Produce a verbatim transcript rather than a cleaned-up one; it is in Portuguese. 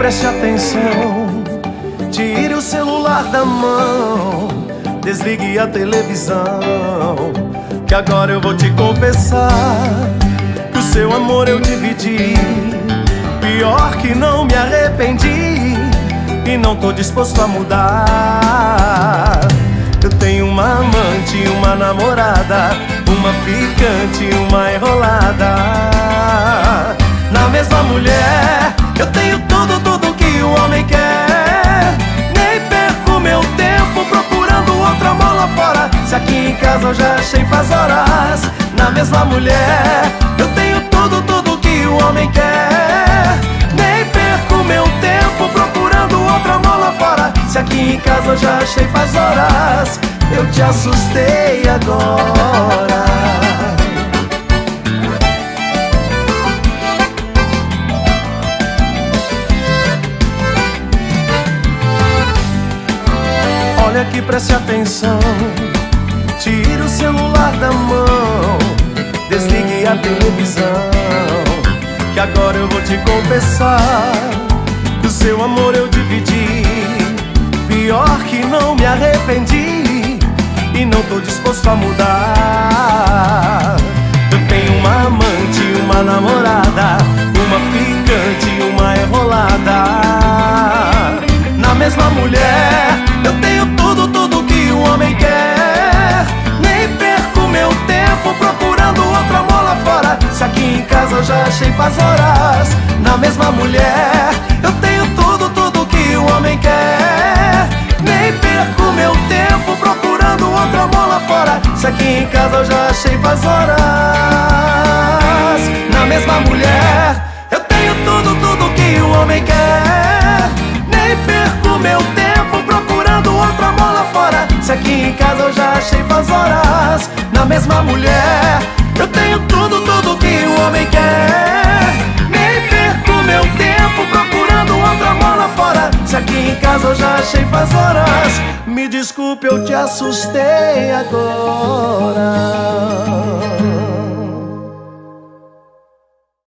preste atenção. Tire o celular da mão, desligue a televisão, que agora eu vou te confessar que o seu amor eu dividi. Pior que não me arrependi e não tô disposto a mudar. Eu tenho uma amante, uma namorada, uma ficante, uma enrolada. Na mesma mulher eu tenho tudo, tudo que o homem quer. Nem perco meu tempo procurando outra mola fora, se aqui em casa eu já achei faz horas. Na mesma mulher eu tenho tudo, tudo que o homem quer. Nem perco meu tempo procurando outra mola fora, se aqui em casa eu já achei faz horas. Eu te assustei agora. Olha aqui, preste atenção. Tire o celular da mão, desligue a televisão, que agora eu vou te confessar que o seu amor eu dividi. Pior que não me arrependi e não tô disposto a mudar. Eu tenho uma amante, uma namorada, uma ficante, uma enrolada. Na mesma mulher eu tenho tudo, tudo que o homem quer. Nem perco meu tempo procurando outra mola fora, se aqui em casa eu já achei faz horas. Na mesma mulher eu tenho tudo, tudo que o homem quer. Nem perco meu tempo procurando outra mola fora, se aqui em casa eu já achei faz horas. Na mesma mulher eu tenho tudo, tudo que o homem quer. Nem perco meu tempo procurando outra mola fora, se aqui em casa eu já achei faz horas. Na mesma mulher eu tenho tudo, tudo que o homem quer. Nem perco meu tempo procurando outra mola fora, se aqui em casa eu já achei faz horas. Me desculpe, eu te assustei agora.